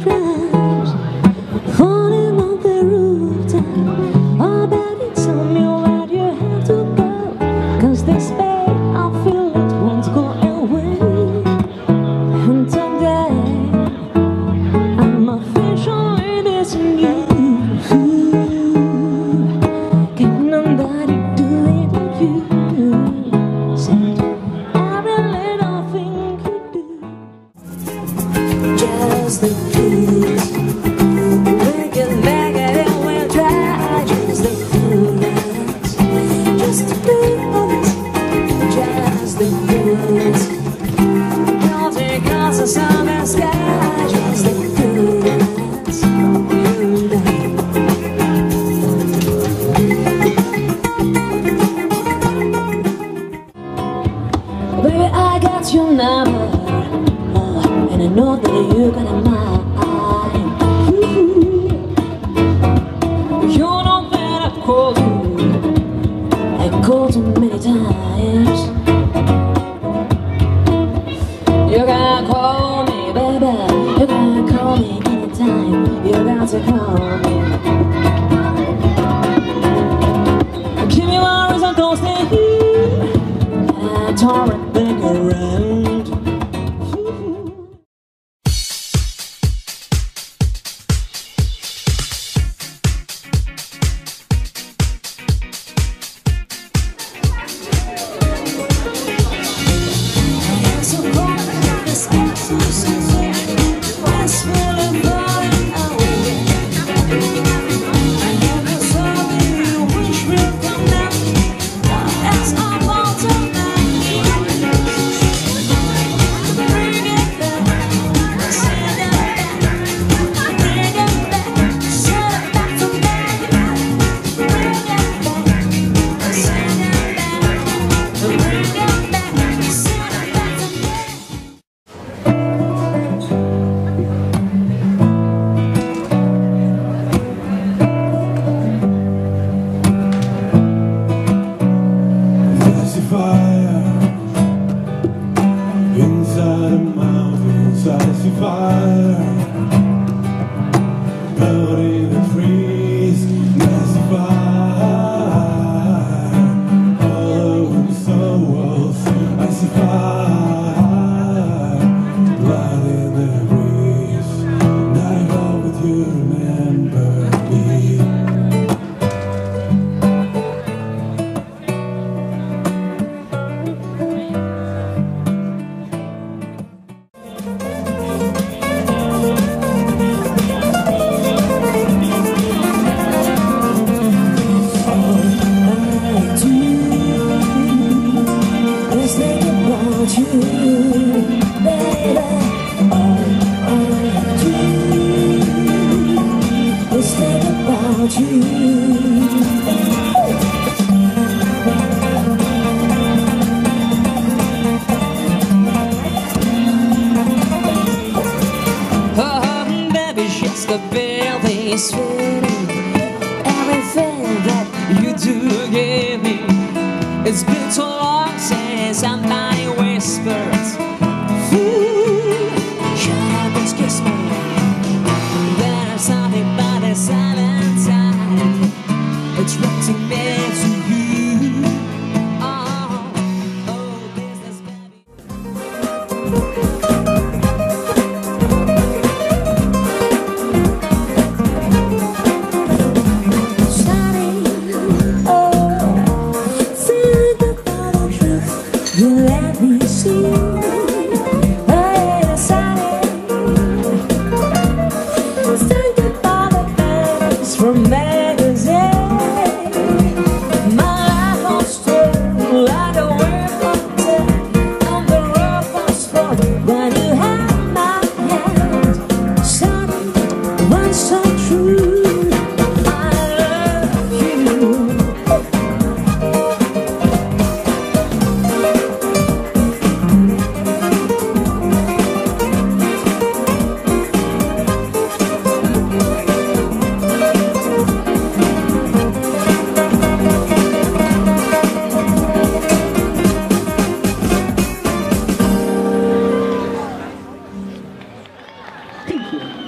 cries, falling on the rooftop. Oh, baby, tell me where you have to go, 'cause this pain, I feel it won't go away. And today, I'm officially missing you. Can nobody do it like you? Said every little thing you do. Just the truth. We can make it and we'll try. Just the truth. Just the truth. Just the truth. Don't take us a summer sky. Just the truth. Baby, I got your number, and I know that you got mine. You know that I've called you. I called you many times. You can call me, baby. You can call me anytime. You got to call me. Give me one reason, don't stay here. I turn it back around. Inside the mountains, I see fire. Burning the trees, I see fire. All over the souls, I see fire. Blood in the breeze, and I hope that you remember me. The building's fitting. Everything that you do give me. It's been so long since somebody whispered, shut up and kiss me. There's something about the silent side attracting me to you. Oh, business baby. You let me see think about the past from magazine. My life was still like a wave of day on the road was full when you had my hand. Something was so true. Thank you.